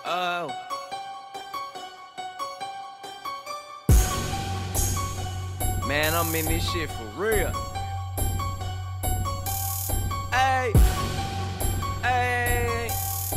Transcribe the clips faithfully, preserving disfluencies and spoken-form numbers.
Oh. Man, I'm in this shit for real. Hey. Hey.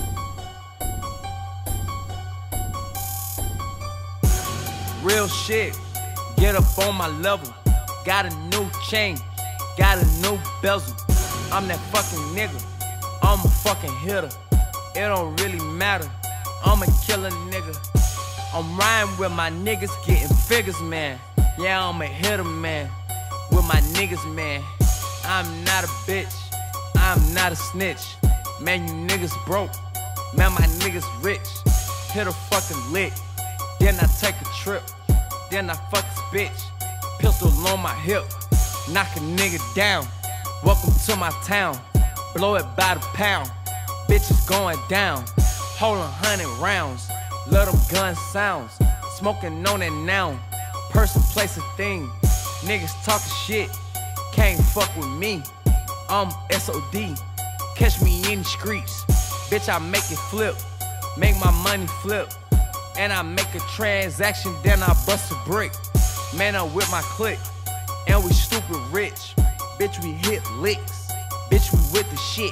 Real shit. Get up on my level. Got a new chain. Got a new bezel. I'm that fucking nigga. I'm a fucking hitter. It don't really matter. I'm a killer nigga. I'm riding with my niggas getting figures, man. Yeah, I'm a hitter, man. With my niggas, man. I'm not a bitch. I'm not a snitch. Man, you niggas broke. Man, my niggas rich. Hit a fucking lick. Then I take a trip. Then I fuck this bitch. Pistol on my hip. Knock a nigga down. Welcome to my town. Blow it by the pound. Bitches going down. Hold a hundred rounds. Let them gun sounds. Smoking on it now. Person, place, a thing. Niggas talking shit. Can't fuck with me. I'm S O D. Catch me in the streets. Bitch, I make it flip. Make my money flip. And I make a transaction, then I bust a brick. Man, I'm with my clique. And we stupid rich. Bitch, we hit licks. Bitch, we with the shit.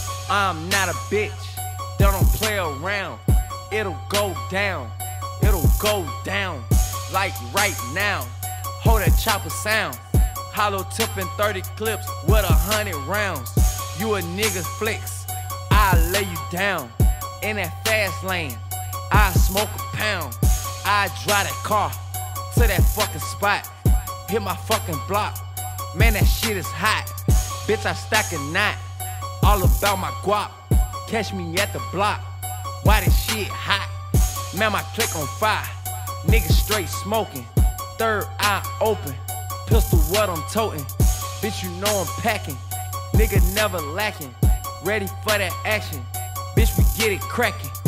I'm not a bitch. They don't play around. It'll go down. It'll go down. Like right now. Hold that chopper sound. Hollow tip and thirty clips with a hundred rounds. You a nigga flex. I'll lay you down. In that fast lane. I smoke a pound. I drive that car to that fucking spot. Hit my fucking block. Man, that shit is hot. Bitch, I stack a knot. All about my guap. Catch me at the block. Why this shit hot? Man, my click on fire. Niggas straight smoking. Third eye open. Pistol what I'm toting. Bitch, you know I'm packing. Nigga never lacking. Ready for that action. Bitch, we get it cracking.